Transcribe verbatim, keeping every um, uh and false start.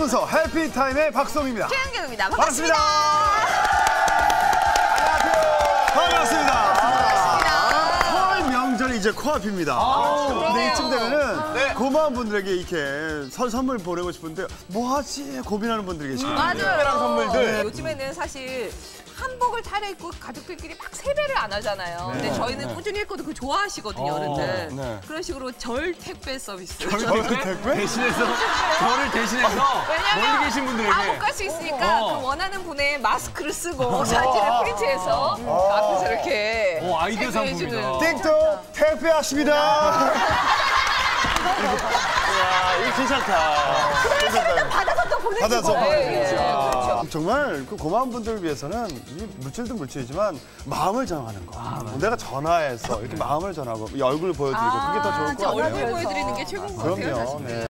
아나운서 해피타임의 박성입니다. 최은경입니다. 반갑습니다. 반갑습니다. 반갑습니다. 설 명절이 이제 코앞입니다. 근데 이쯤 되면은 네. 고마운 분들에게 이렇게 설 선물 보내고 싶은데 뭐 하지 고민하는 분들이 계시거든요. 맞아요. 특별한 선물들. 요즘에는 사실 한복을 차려입고 가족들끼리 막 세배를 안 하잖아요. 근데 저희는 꾸준히 했거든. 그거 좋아하시거든요, 어른들. 네. 그런 식으로 절 택배 서비스. 택배? 대신해서 저를 대신해서 멀리 계신 분들에게 다 못 갈 수 있으니까 어. 그 원하는 분의 마스크를 쓰고 사진을 프린트해서 앞에서 이렇게 어, 아이디어 택배해주는. 상품이다. 띵동 택배하십니다. 이거 괜찮다. 일단 받아서 또 보내주고. 받아서 예, 예. 그렇죠. 정말 그 고마운 분들을 위해서는 이 물질도 물질이지만 마음을 전하는 거. 내가 전화해서 이렇게 마음을 전하고 이 얼굴 보여드리고 그게 더 좋을 것 진짜 같아요. 얼굴 보여드리는 게 최고인 것 같아요, 그럼요. 사실. 네.